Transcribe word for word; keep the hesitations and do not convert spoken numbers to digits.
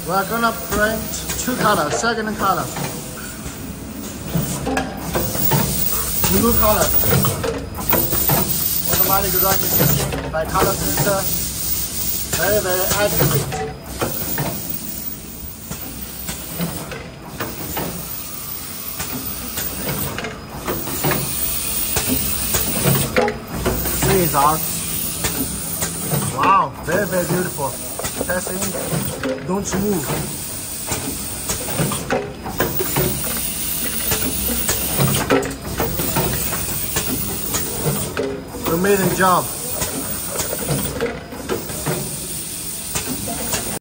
We're gonna print two colors, second color. Blue color. Automatic recognition by color printer. Very, very accurate. Out. Wow, very, very beautiful. Press in, don't move. Amazing job.